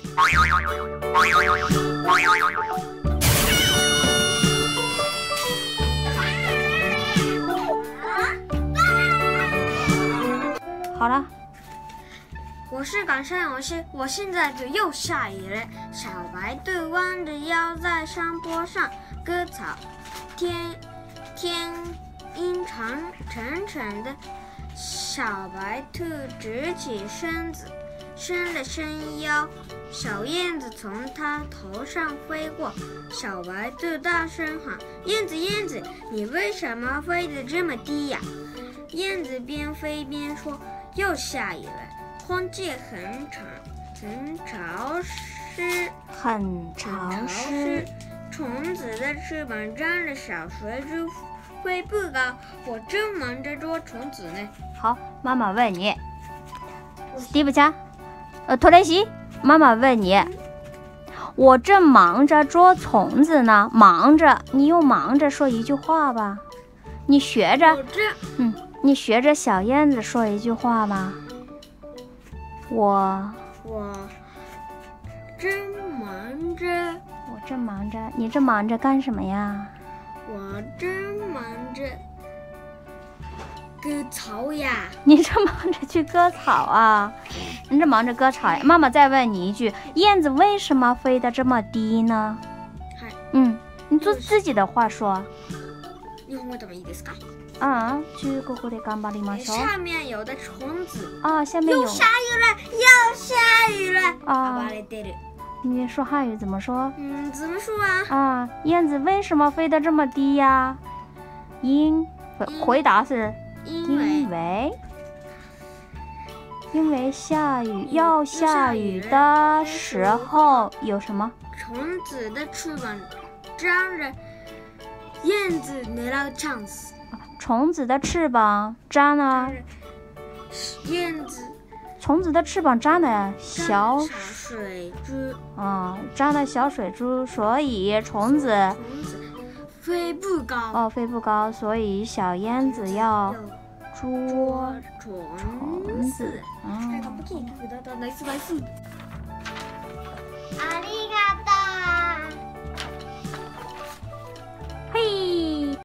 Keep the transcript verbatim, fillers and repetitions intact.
好了。 我是港山老师，我现在就又下雨了。小白兔弯着腰在山坡上割草，天天阴长沉沉的。小白兔直起身子，伸了伸腰，小燕子从它头上飞过。小白兔大声喊：“燕子，燕子，你为什么飞得这么低呀？”燕子边飞边说：“又下雨了。”空气很潮，很潮湿， 很潮湿。 虫子的翅膀沾着小水珠，飞不高。我正忙着捉虫子呢。 好，妈妈问你，斯蒂夫家，呃，托雷西，妈妈问你，我正忙着捉虫子呢，忙着，你用忙着说一句话吧。你学着，嗯，你学着小燕子说一句话吧。我我正忙着， 我正忙着，你正忙着干什么呀？ 我正忙着割草呀。 你正忙着去割草啊？你正忙着割草呀？妈妈再问你一句，燕子为什么飞得这么低呢？嗯，你做自己的话说。 日本語でもいいですか？ 啊，中国語で頑張りましょう。 下面有的虫子啊，下面有。 又下雨了，又下雨了。 啊， 暴れてる。 你说汉语怎么说？ 嗯，怎么说啊？ 啊，燕子为什么飞得这么低呀？因，回答是因为因为因为下雨，要下雨的时候有什么？ 虫子的翅膀张着。燕子狙うチャンス。 虫子的翅膀扎呢？ 燕子。 虫子的翅膀扎的小水珠。 啊，扎的小水珠，所以虫子。 虫子飞不高。 哦，飞不高，所以小燕子要捉虫子。 啊。